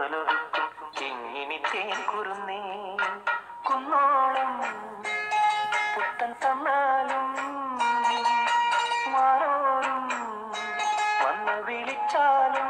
തൂവലൊഴുക്കും ചിങ്ങിനി തേൻകുരുന്നേ കുന്നോളം പുത്തൻ തന്നാലും മാറോരും വന്ന് വിളിച്ചാലും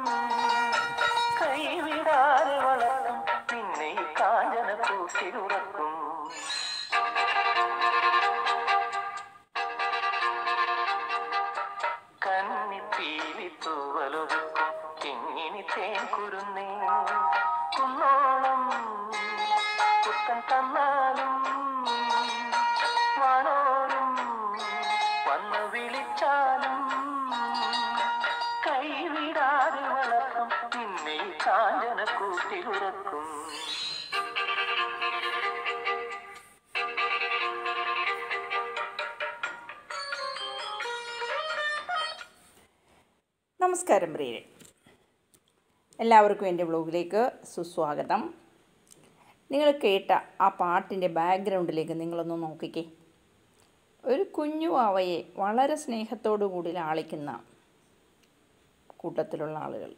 കൈവിടാതെ വളർത്തും പിന്നെ ഈ കാഞ്ചന പൂത്തിലുറക്കും. കന്നിപ്പീലി തൂവലൊഴുക്കും ചിങ്ങിനി തേൻകുരുന്നേ കുന്നോളം പുത്തൻ തന്നാലും വാനോരും വന്ന് വിളിച്ചാലും കൈവിടാതെ വളർത്തും പിന്നെ ഈ കാഞ്ചന കൂട്ടിലുറക്കും. നമസ്കാരം പ്രിയരെ, എല്ലാവർക്കും എൻ്റെ വ്ലോഗിലേക്ക് സുസ്വാഗതം. നിങ്ങൾ കേട്ട ആ പാട്ടിൻ്റെ ബാക്ക്ഗ്രൗണ്ടിലേക്ക് നിങ്ങളൊന്ന് നോക്കിക്കേ. ഒരു കുഞ്ഞു വാവയെ വളരെ സ്നേഹത്തോടു കൂടി ലാളിക്കുന്ന കൂട്ടത്തിലുള്ള ആളുകൾ.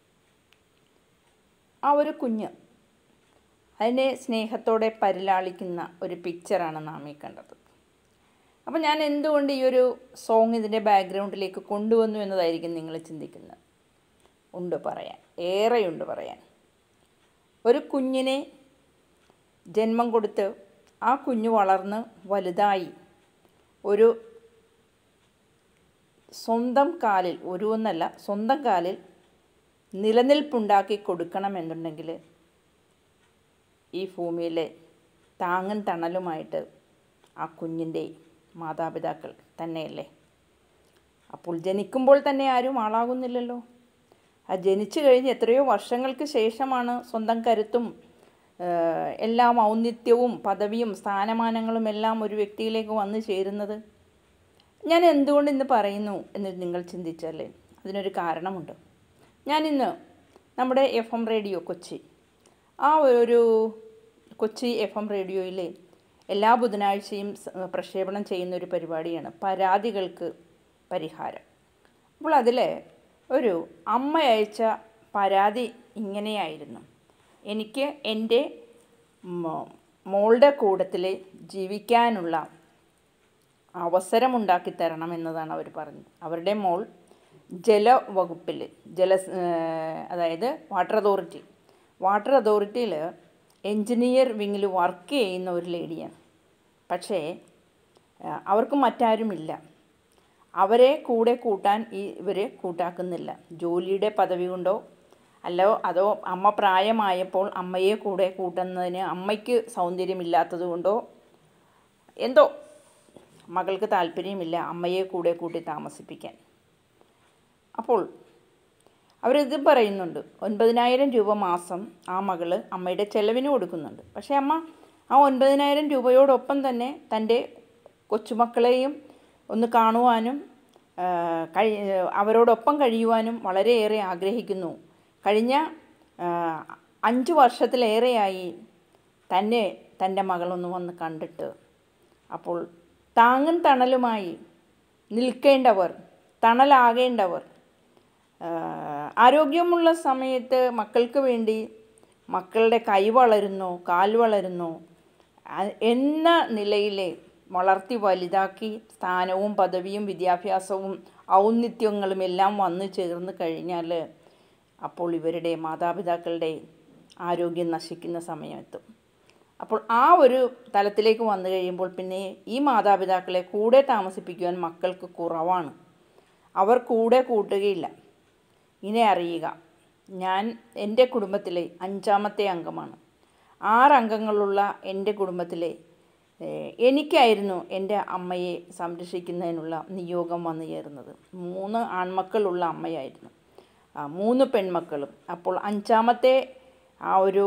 ആ ഒരു കുഞ്ഞ് അതിനെ സ്നേഹത്തോടെ പരിലാളിക്കുന്ന ഒരു പിക്ചറാണ് നാം ഈ കണ്ടത്. അപ്പോൾ ഞാൻ എന്തുകൊണ്ട് ഈ ഒരു സോങ് ഇതിൻ്റെ ബാക്ക്ഗ്രൗണ്ടിലേക്ക് കൊണ്ടുവന്നു എന്നതായിരിക്കും നിങ്ങൾ ചിന്തിക്കുന്നത്. ഉണ്ട് പറയാൻ, ഏറെയുണ്ട് പറയാൻ. ഒരു കുഞ്ഞിനെ ജന്മം കൊടുത്ത് ആ കുഞ്ഞ് വളർന്ന് വലുതായി ഒരു സ്വന്തം കാലിൽ, സ്വന്തം കാലിൽ നിലനിൽപ്പുണ്ടാക്കി കൊടുക്കണമെന്നുണ്ടെങ്കിൽ ഈ ഭൂമിയിലെ താങ്ങും തണലുമായിട്ട് ആ കുഞ്ഞിൻ്റെ മാതാപിതാക്കൾ തന്നെയല്ലേ. അപ്പോൾ ജനിക്കുമ്പോൾ തന്നെ ആരും ആളാകുന്നില്ലല്ലോ. ആ ജനിച്ചു കഴിഞ്ഞ് എത്രയോ വർഷങ്ങൾക്ക് ശേഷമാണ് സ്വന്തം കരുത്തും എല്ലാ ഔന്നിത്യവും പദവിയും സ്ഥാനമാനങ്ങളും എല്ലാം ഒരു വ്യക്തിയിലേക്ക് വന്നു ചേരുന്നത്. ഞാൻ എന്തുകൊണ്ട് ഇന്ന് പറയുന്നു എന്ന് നിങ്ങൾ ചിന്തിച്ചല്ലേ, അതിനൊരു കാരണമുണ്ട്. ഞാനിന്ന് നമ്മുടെ FM റേഡിയോ കൊച്ചി, ആ ഒരു കൊച്ചി FM റേഡിയോയിലെ എല്ലാ ബുധനാഴ്ചയും പ്രക്ഷേപണം ചെയ്യുന്നൊരു പരിപാടിയാണ് പരാതികൾക്ക് പരിഹാരം. അപ്പോൾ അതിൽ ഒരു അമ്മ അയച്ച പരാതി ഇങ്ങനെയായിരുന്നു: എനിക്ക് എൻ്റെ മോളുടെ കൂട്ടത്തിൽ ജീവിക്കാനുള്ള അവസരമുണ്ടാക്കി തരണം എന്നതാണ് അവർ പറഞ്ഞത്. അവരുടെ മോൾ ജലവകുപ്പിൽ അതായത് വാട്ടർ അതോറിറ്റിയിൽ എൻജിനീയർ വിങ്ങിൽ വർക്ക് ചെയ്യുന്ന ഒരു ലേഡിയാണ്. പക്ഷേ അവർക്ക് മറ്റാരുമില്ല, അവരെ കൂടെ കൂട്ടാൻ ഇവരെ കൂട്ടാക്കുന്നില്ല. ജോലിയുടെ പദവി കൊണ്ടോ അതോ അമ്മ പ്രായമായപ്പോൾ അമ്മയെ കൂടെ കൂട്ടുന്നതിന് അമ്മയ്ക്ക് സൗന്ദര്യമില്ലാത്തത് കൊണ്ടോ എന്തോ മകൾക്ക് താല്പര്യമില്ല അമ്മയെ കൂടെ കൂട്ടി താമസിപ്പിക്കാൻ. അപ്പോൾ അവരിത് പറയുന്നുണ്ട്, 9,000 രൂപ മാസം ആ മകള് അമ്മയുടെ ചെലവിന് കൊടുക്കുന്നുണ്ട്. പക്ഷേ അമ്മ ആ 9,000 രൂപയോടൊപ്പം തന്നെ തൻ്റെ കൊച്ചുമക്കളെയും ഒന്ന് കാണുവാനും അവരോടൊപ്പം കഴിയുവാനും വളരെയേറെ ആഗ്രഹിക്കുന്നു. കഴിഞ്ഞ 5 വർഷത്തിലേറെയായി തൻ്റെ മകളൊന്ന് വന്ന് കണ്ടിട്ട്. അപ്പോൾ താങ്ങും തണലുമായി നിൽക്കേണ്ടവർ, തണലാകേണ്ടവർ, ആരോഗ്യമുള്ള സമയത്ത് മക്കൾക്ക് വേണ്ടി മക്കളുടെ കൈ വളരുന്നു, കാൽ വളരുന്നു എന്ന നിലയിൽ വളർത്തി വലുതാക്കി സ്ഥാനവും പദവിയും വിദ്യാഭ്യാസവും ഔന്നിത്യങ്ങളും എല്ലാം വന്നു ചേർന്ന് കഴിഞ്ഞാൽ അപ്പോൾ ഇവരുടെ മാതാപിതാക്കളുടെ ആരോഗ്യം നശിക്കുന്ന സമയത്തും. അപ്പോൾ ആ ഒരു തലത്തിലേക്ക് വന്നു കഴിയുമ്പോൾ പിന്നെ ഈ മാതാപിതാക്കളെ കൂടെ താമസിപ്പിക്കുവാൻ മക്കൾക്ക് കുറവാണ്. അവർ കൂടെ കൂട്ടുകയില്ല. ഇനി അറിയുക, ഞാൻ എൻ്റെ കുടുംബത്തിലെ 5ാമത്തെ അംഗമാണ്. 6 അംഗങ്ങളുള്ള എൻ്റെ കുടുംബത്തിലെ എനിക്കായിരുന്നു എൻ്റെ അമ്മയെ സംരക്ഷിക്കുന്നതിനുള്ള നിയോഗം വന്നു ചേർന്നത്. 3 ആൺമക്കളുള്ള അമ്മയായിരുന്നു, 3 പെൺമക്കളും. അപ്പോൾ 5ാമത്തെ ആ ഒരു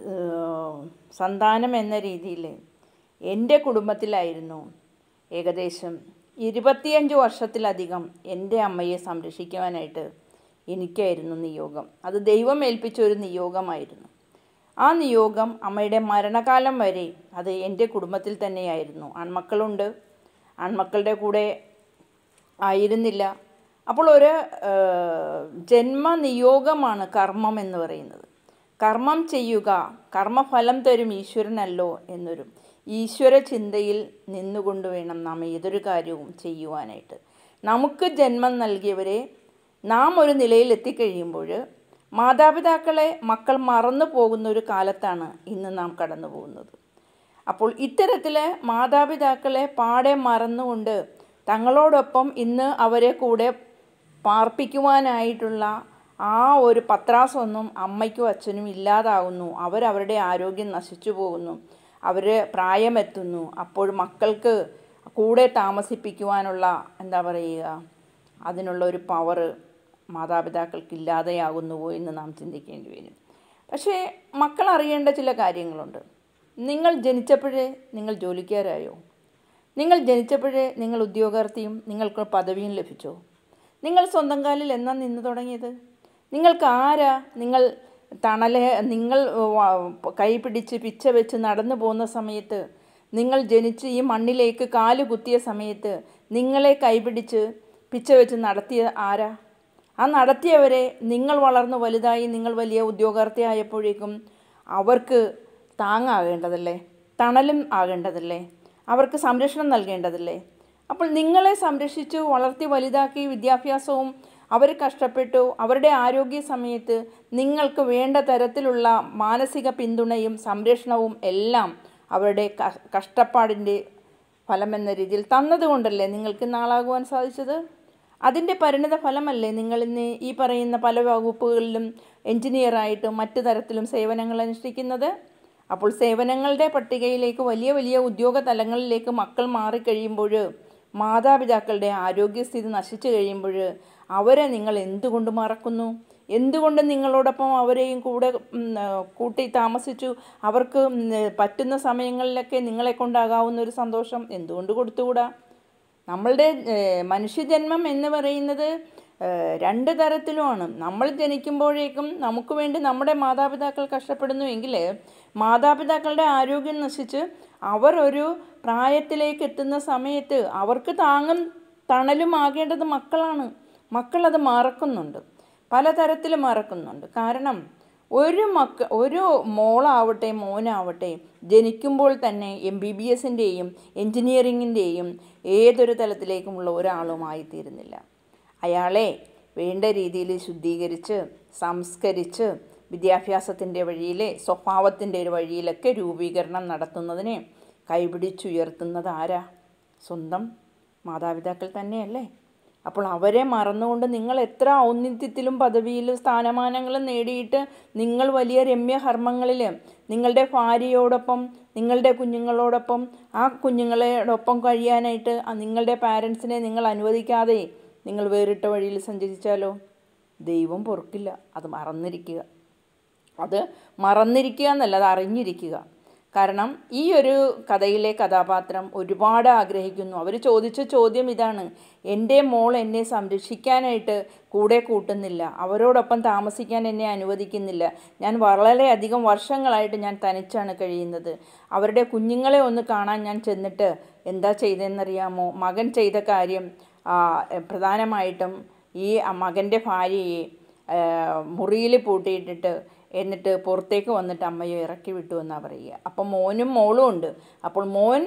സന്താനം എന്ന രീതിയിൽ എൻ്റെ കുടുംബത്തിലായിരുന്നു ഏകദേശം 25 വർഷത്തിലധികം എൻ്റെ അമ്മയെ സംരക്ഷിക്കുവാനായിട്ട് എനിക്കായിരുന്നു നിയോഗം. അത് ദൈവം ഏൽപ്പിച്ച ഒരു നിയോഗമായിരുന്നു. ആ നിയോഗം അമ്മയുടെ മരണകാലം വരെ അത് എൻ്റെ കുടുംബത്തിൽ തന്നെയായിരുന്നു. ആൺമക്കളുണ്ട്, ആൺമക്കളുടെ കൂടെ ആയിരുന്നില്ല. അപ്പോൾ ഒരു ജന്മനിയോഗമാണ് കർമ്മം എന്ന് പറയുന്നത്. കർമ്മം ചെയ്യുക, കർമ്മഫലം തരും ഈശ്വരനല്ലോ എന്നൊരു ഈശ്വര ചിന്തയിൽ നിന്നുകൊണ്ട് വേണം നാം ഏതൊരു കാര്യവും ചെയ്യുവാനായിട്ട്. നമുക്ക് ജന്മം നൽകിയവരെ നാം ഒരു നിലയിൽ എത്തിക്കഴിയുമ്പോൾ മാതാപിതാക്കളെ മക്കൾ മറന്നു പോകുന്ന ഒരു കാലത്താണ് ഇന്ന് നാം കടന്നു പോകുന്നത്. അപ്പോൾ ഇത്തരത്തിൽ മാതാപിതാക്കളെ പാടെ മറന്നുകൊണ്ട് തങ്ങളോടൊപ്പം ഇന്ന് അവരെ കൂടെ പാർപ്പിക്കുവാനായിട്ടുള്ള ആ ഒരു പത്രാസൊന്നും അമ്മയ്ക്കും അച്ഛനും ഇല്ലാതാവുന്നു. അവരവരുടെ ആരോഗ്യം നശിച്ചു പോകുന്നു, അവർ പ്രായമെത്തുന്നു. അപ്പോൾ മക്കൾക്ക് കൂടെ താമസിപ്പിക്കുവാനുള്ള എന്താ പറയുക, അതിനുള്ള ഒരു പവർ മാതാപിതാക്കൾക്ക് ഇല്ലാതെയാകുന്നുവോ എന്ന് നാം ചിന്തിക്കേണ്ടി വരും. പക്ഷേ മക്കൾ അറിയേണ്ട ചില കാര്യങ്ങളുണ്ട്. നിങ്ങൾ ജനിച്ചപ്പോഴേ നിങ്ങൾ ജോലിക്കാരായോ? നിങ്ങൾ ജനിച്ചപ്പോഴേ നിങ്ങൾ ഉദ്യോഗാർത്ഥിയും നിങ്ങൾക്ക് പദവിയും ലഭിച്ചോ? നിങ്ങൾ സ്വന്തം കാലിൽ എന്നാ നിന്ന് തുടങ്ങിയത്? നിങ്ങൾക്ക് ആരാ നിങ്ങൾ നിങ്ങൾ കൈ പിടിച്ച് പിച്ച വെച്ച് നടന്നു പോകുന്ന സമയത്ത്, നിങ്ങൾ ജനിച്ച് ഈ മണ്ണിലേക്ക് കാല് കുത്തിയ സമയത്ത് നിങ്ങളെ കൈപിടിച്ച് പിച്ച വെച്ച് നടത്തിയ ആരാ? ആ നടത്തിയവരെ നിങ്ങൾ വളർന്നു വലുതായി നിങ്ങൾ വലിയ ഉദ്യോഗാർത്ഥിയായപ്പോഴേക്കും അവർക്ക് താങ്ങാകേണ്ടതല്ലേ, തണലും ആകേണ്ടതല്ലേ, അവർക്ക് സംരക്ഷണം നൽകേണ്ടതല്ലേ? അപ്പോൾ നിങ്ങളെ സംരക്ഷിച്ചു വളർത്തി വലുതാക്കി വിദ്യാഭ്യാസവും അവർ കഷ്ടപ്പെട്ടു, അവരുടെ ആരോഗ്യ സമയത്ത് നിങ്ങൾക്ക് വേണ്ട തരത്തിലുള്ള മാനസിക പിന്തുണയും സംരക്ഷണവും എല്ലാം അവരുടെ കഷ്ടപ്പാടിൻ്റെ ഫലമെന്ന രീതിയിൽ തന്നതുകൊണ്ടല്ലേ നിങ്ങൾക്ക് നാളാകുവാൻ സാധിച്ചത്? അതിൻ്റെ പരിണിത ഫലമല്ലേ നിങ്ങളിന്ന് ഈ പറയുന്ന പല വകുപ്പുകളിലും എൻജിനീയറായിട്ടും മറ്റു തരത്തിലും സേവനങ്ങൾ അനുഷ്ഠിക്കുന്നത്? അപ്പോൾ സേവനങ്ങളുടെ പട്ടികയിലേക്ക് വലിയ വലിയ ഉദ്യോഗ തലങ്ങളിലേക്ക് മക്കൾ മാറിക്കഴിയുമ്പോൾ, മാതാപിതാക്കളുടെ ആരോഗ്യസ്ഥിതി നശിച്ചു കഴിയുമ്പോൾ അവരെ നിങ്ങൾ എന്തുകൊണ്ട് മറക്കുന്നു? എന്തുകൊണ്ട് നിങ്ങളോടൊപ്പം അവരെയും കൂട്ടി താമസിച്ചു അവർക്ക് പറ്റുന്ന സമയങ്ങളിലൊക്കെ നിങ്ങളെ കൊണ്ടാകാവുന്ന ഒരു സന്തോഷം എന്തുകൊണ്ട് കൊടുത്തുകൂടാ? നമ്മളുടെ മനുഷ്യജന്മം എന്ന് പറയുന്നത് രണ്ട് തരത്തിലുമാണ്. നമ്മൾ ജനിക്കുമ്പോഴേക്കും നമുക്ക് വേണ്ടി നമ്മുടെ മാതാപിതാക്കൾ കഷ്ടപ്പെടുന്നു എങ്കിൽ മാതാപിതാക്കളുടെ ആരോഗ്യം നശിച്ച് അവർ ഒരു പ്രായത്തിലേക്ക് എത്തുന്ന സമയത്ത് അവർക്ക് താങ്ങും തണലും ആകേണ്ടത് മക്കളാണ്. മക്കളത് മറക്കുന്നുണ്ട്, പലതരത്തിൽ മറക്കുന്നുണ്ട്. കാരണം ഒരു മോളാവട്ടെ മോനാവട്ടെ ജനിക്കുമ്പോൾ തന്നെ MBBSൻ്റെയും എൻജിനീയറിങ്ങിൻ്റെയും ഏതൊരു തലത്തിലേക്കുമുള്ള ഒരാളുമായിത്തീരുന്നില്ല. അയാളെ വേണ്ട രീതിയിൽ ശുദ്ധീകരിച്ച് സംസ്കരിച്ച് വിദ്യാഭ്യാസത്തിൻ്റെ വഴിയിൽ സ്വഭാവത്തിൻ്റെ ഒരു വഴിയിലൊക്കെ രൂപീകരണം നടത്തുന്നതിനെ കൈപിടിച്ചുയർത്തുന്നത് ആരാ? സ്വന്തം മാതാപിതാക്കൾ തന്നെയല്ലേ? അപ്പോൾ അവരെ മറന്നുകൊണ്ട് നിങ്ങൾ എത്ര ഔന്നിത്യത്തിലും പദവിയിലും സ്ഥാനമാനങ്ങളും നേടിയിട്ട് നിങ്ങൾ വലിയ രമ്യകർമ്മങ്ങളിൽ നിങ്ങളുടെ ഭാര്യയോടൊപ്പം നിങ്ങളുടെ കുഞ്ഞുങ്ങളോടൊപ്പം ആ കുഞ്ഞുങ്ങളോടൊപ്പം കഴിയാനായിട്ട് നിങ്ങളുടെ പാരൻസിനെ നിങ്ങൾ അനുവദിക്കാതെ നിങ്ങൾ വേറിട്ട വഴിയിൽ സഞ്ചരിച്ചാലോ? ദൈവം പൊറുക്കില്ല. അത് മറന്നിരിക്കുക. അത് മറന്നിരിക്കുക എന്നല്ല, അത് അറിഞ്ഞിരിക്കുക. കാരണം ഈ ഒരു കഥയിലെ കഥാപാത്രം ഒരുപാട് ആഗ്രഹിക്കുന്നു. അവർ ചോദിച്ച ചോദ്യം ഇതാണ്: എൻ്റെ മോൾ എന്നെ സംരക്ഷിക്കാനായിട്ട് കൂടെ കൂട്ടുന്നില്ല, അവരോടൊപ്പം താമസിക്കാൻ എന്നെ അനുവദിക്കുന്നില്ല, ഞാൻ വളരെയധികം വർഷങ്ങളായിട്ട് ഞാൻ തനിച്ചാണ് കഴിയുന്നത്, അവരുടെ കുഞ്ഞുങ്ങളെ ഒന്ന് കാണാൻ ഞാൻ ചെന്നിട്ട് എന്താ ചെയ്തതെന്നറിയാമോ? മകൻ ചെയ്ത കാര്യം പ്രധാനമായിട്ടും ഈ മകൻ്റെ ഭാര്യയെ മുറിയിൽ പൂട്ടിയിട്ടിട്ട് എന്നിട്ട് പുറത്തേക്ക് വന്നിട്ട് അമ്മയെ ഇറക്കി വിട്ടു എന്നാണ് പറയുക. അപ്പം മോനും മോളും ഉണ്ട്. അപ്പോൾ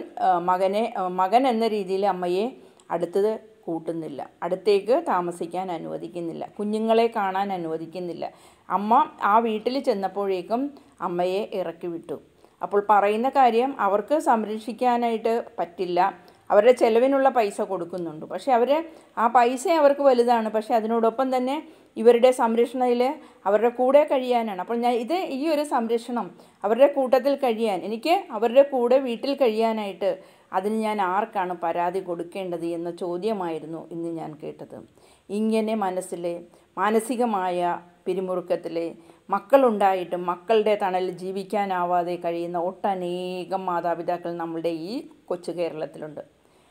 മകൻ എന്ന രീതിയിൽ അമ്മയെ അടുത്തത് കൂട്ടുന്നില്ല, അടുത്തേക്ക് താമസിക്കാൻ അനുവദിക്കുന്നില്ല, കുഞ്ഞുങ്ങളെ കാണാൻ അനുവദിക്കുന്നില്ല. അമ്മ ആ വീട്ടിൽ ചെന്നപ്പോഴേക്കും അമ്മയെ ഇറക്കി വിട്ടു. അപ്പോൾ പറയുന്ന കാര്യം, അവർക്ക് സംരക്ഷിക്കാനായിട്ട് പറ്റില്ല, അവരുടെ ചെലവിനുള്ള പൈസ കൊടുക്കുന്നുണ്ട്, പക്ഷേ ആ പൈസ അവർക്ക് വലുതാണ്, പക്ഷേ അതിനോടൊപ്പം തന്നെ ഇവരുടെ സംരക്ഷണയിൽ അവരുടെ കൂടെ കഴിയാനാണ്. അപ്പോൾ ഈ ഒരു സംരക്ഷണം, അവരുടെ കൂട്ടത്തിൽ കഴിയാൻ, എനിക്ക് അവരുടെ കൂടെ വീട്ടിൽ കഴിയാനായിട്ട് അതിന് ഞാൻ ആർക്കാണ് പരാതി കൊടുക്കേണ്ടത് എന്ന ചോദ്യമായിരുന്നു ഇന്ന് ഞാൻ കേട്ടത്. ഇങ്ങനെ മാനസികമായ പിരിമുറുക്കത്തിലെ മക്കളുണ്ടായിട്ടും മക്കളുടെ തണലിൽ ജീവിക്കാനാവാതെ കഴിയുന്ന ഒട്ടനേകം മാതാപിതാക്കൾ നമ്മളുടെ ഈ കൊച്ചു കേരളത്തിലുണ്ട്.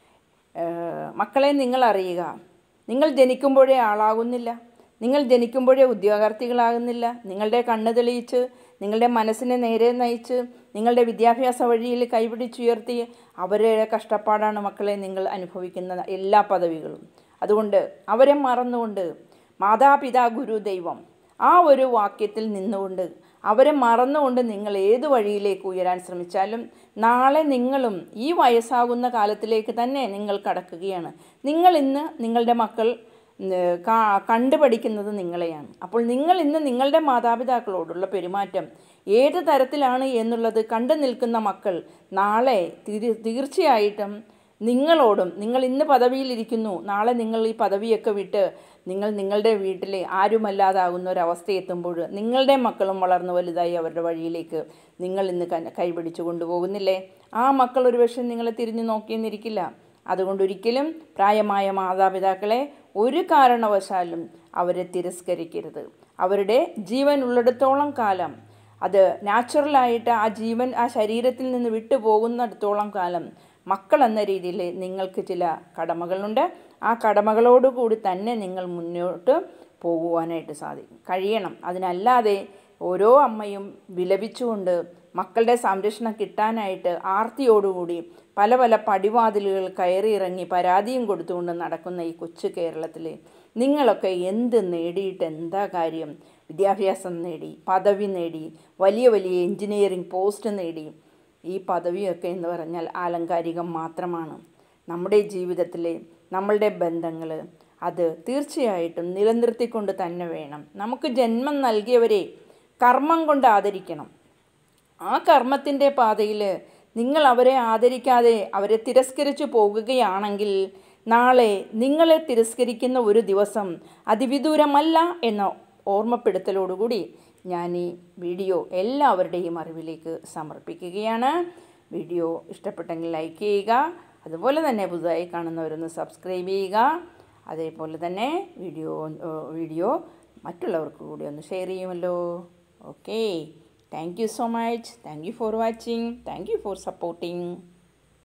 മക്കളെ, നിങ്ങൾ അറിയുക, നിങ്ങൾ ജനിക്കുമ്പോഴേ ആളാകുന്നില്ല, നിങ്ങൾ ജനിക്കുമ്പോഴേ ഉദ്യോഗാർത്ഥികളാകുന്നില്ല. നിങ്ങളുടെ കണ്ണ് തെളിയിച്ച് നിങ്ങളുടെ മനസ്സിനെ നേരെ നയിച്ച് നിങ്ങളുടെ വിദ്യാഭ്യാസ വഴിയിൽ കൈപിടിച്ചുയർത്തി അവരുടെ കഷ്ടപ്പാടാണ് മക്കളെ നിങ്ങൾ അനുഭവിക്കുന്ന എല്ലാ പദവികളും. അതുകൊണ്ട് അവരെ മറന്നുകൊണ്ട് മാതാപിതാ ഗുരു ദൈവം, ആ ഒരു വാക്യത്തിൽ നിന്നുകൊണ്ട് അവരെ മറന്നുകൊണ്ട് നിങ്ങൾ ഏത് വഴിയിലേക്ക് ഉയരാൻ ശ്രമിച്ചാലും നാളെ നിങ്ങളും ഈ വയസ്സാകുന്ന കാലത്തിലേക്ക് തന്നെ നിങ്ങൾ കടക്കുകയാണ്. നിങ്ങൾ ഇന്ന് നിങ്ങളുടെ മക്കൾ കണ്ടുപഠിക്കുന്നത് നിങ്ങളെയാണ്. അപ്പോൾ നിങ്ങൾ ഇന്ന് നിങ്ങളുടെ മാതാപിതാക്കളോടുള്ള പെരുമാറ്റം ഏത് തരത്തിലാണ് എന്നുള്ളത് കണ്ടു നിൽക്കുന്ന മക്കൾ നാളെ തീർച്ചയായിട്ടും നിങ്ങളോടും, നിങ്ങൾ ഇന്ന് പദവിയിലിരിക്കുന്നു, നാളെ നിങ്ങൾ ഈ പദവിയൊക്കെ വിട്ട് നിങ്ങൾ നിങ്ങളുടെ വീട്ടിലെ ആരുമല്ലാതാകുന്ന ഒരവസ്ഥ എത്തുമ്പോൾ നിങ്ങളുടെ മക്കളും വളർന്നു വലുതായി അവരുടെ വഴിയിലേക്ക് നിങ്ങൾ ഇന്ന് കൈപിടിച്ചു കൊണ്ടുപോകുന്നില്ലേ? ആ മക്കൾ ഒരുപക്ഷെ നിങ്ങളെ തിരിഞ്ഞു നോക്കിയെന്നിരിക്കില്ല. അതുകൊണ്ടൊരിക്കലും പ്രായമായ മാതാപിതാക്കളെ ഒരു കാരണവശാലും അവരെ തിരസ്കരിക്കരുത്. അവരുടെ ജീവൻ ഉള്ളിടത്തോളം കാലം, അത് നാച്ചുറലായിട്ട് ആ ജീവൻ ആ ശരീരത്തിൽ നിന്ന് വിട്ടുപോകുന്നിടത്തോളം കാലം മക്കൾ എന്ന രീതിയിൽ നിങ്ങൾക്ക് ചില കടമകളുണ്ട്. ആ കടമകളോടുകൂടി തന്നെ നിങ്ങൾ മുന്നോട്ട് പോകുവാനായിട്ട് കഴിയണം. അതിനല്ലാതെ ഓരോ അമ്മയും വിലപിച്ചുകൊണ്ട് മക്കളുടെ സംരക്ഷണം കിട്ടാനായിട്ട് ആർത്തിയോടുകൂടി പല പല പടിവാതിലുകൾ കയറിയിറങ്ങി പരാതിയും കൊടുത്തുകൊണ്ട് നടക്കുന്ന ഈ കൊച്ചു കേരളത്തിൽ നിങ്ങളൊക്കെ എന്ത് നേടിയിട്ട് എന്താ കാര്യം? വിദ്യാഭ്യാസം നേടി, പദവി നേടി, വലിയ വലിയ എൻജിനീയറിംഗ് പോസ്റ്റ് നേടി. ഈ പദവിയൊക്കെ എന്ന് പറഞ്ഞാൽ ആലങ്കാരികം മാത്രമാണ്. നമ്മുടെ ജീവിതത്തിലെ നമ്മളുടെ ബന്ധങ്ങൾ അത് തീർച്ചയായിട്ടും നിലനിർത്തിക്കൊണ്ട് തന്നെ വേണം. നമുക്ക് ജന്മം നൽകിയവരെ കർമ്മം കൊണ്ട് ആദരിക്കണം. ആ കർമ്മത്തിൻ്റെ പാതയിൽ നിങ്ങൾ അവരെ ആദരിക്കാതെ അവരെ തിരസ്കരിച്ചു പോകുകയാണെങ്കിൽ നാളെ നിങ്ങളെ തിരസ്കരിക്കുന്ന ഒരു ദിവസം അതിവിദൂരമല്ല എന്ന ഓർമ്മപ്പെടുത്തലോടുകൂടി ഞാൻ ഈ വീഡിയോ എല്ലാവരുടെയും അറിവിലേക്ക് സമർപ്പിക്കുകയാണ്. വീഡിയോ ഇഷ്ടപ്പെട്ടെങ്കിൽ ലൈക്ക് ചെയ്യുക. അതുപോലെ തന്നെ പുതുതായി കാണുന്നവരൊന്ന് സബ്സ്ക്രൈബ് ചെയ്യുക. അതേപോലെ തന്നെ വീഡിയോ മറ്റുള്ളവർക്ക് കൂടി ഒന്ന് ഷെയർ ചെയ്യുമല്ലോ. Okay, thank you so much. Thank you for watching. Thank you for supporting.